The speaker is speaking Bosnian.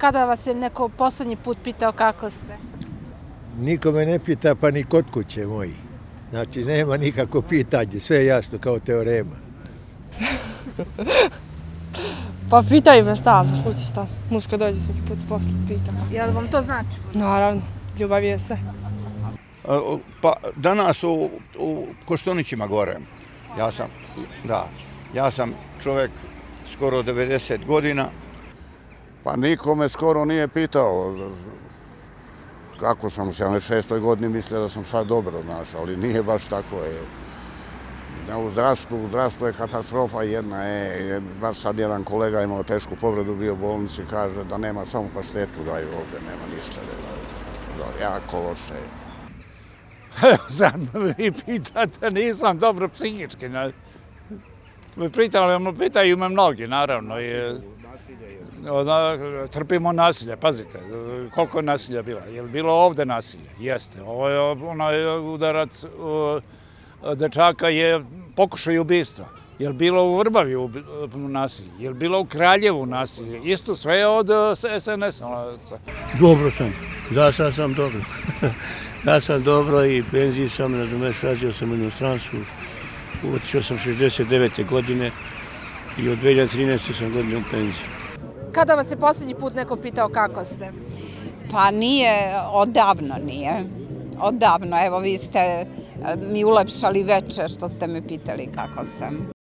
Kada vas je neko poslednji put pitao kako ste? Niko me ne pita, pa ni kod kuće moji. Znači, nema nikako pitanje, sve je jasno kao teorema. Pa pitaju me stalno, kući stalno. Muška dođe svaki put s posla, pita. Jel vam to znači? Naravno, ljubav je sve. Pa danas u Koštunićima gore. Ja sam čovjek skoro 90 godina. Pa niko me skoro nije pitao kako sam u 76. godini, mislio da sam sad dobro, znaš, ali nije baš tako. U zdravstvu je katastrofa jedna. Baš sad jedan kolega imao tešku povredu, bio u bolnici, kaže da nema, samo paštetu daju ovdje, nema ništa. Jako loše. Evo sad vi pitate, nisam dobro psihički. Pitaju me mnogi, naravno. Trpimo nasilje, pazite, koliko je nasilja bilo. Je li bilo ovdje nasilje? Jeste. Ovo je onaj udarac dečaka je pokušaj ubistva. Je li bilo u Vrbavi nasilje? Je li bilo u Kraljevu nasilje? Isto sve od SNS-a. Dobro sam. Da, sad sam dobro. Ja sam dobro i penziji sam, razumeš, radio sam u inostranstvu. Otišao sam 69. godine i od 2013. sam godine u penziji. Kada vas je poslednji put neko pitao kako ste? Pa nije, odavno nije. Odavno, evo vi ste mi ulepšali veče što ste me pitali kako sam.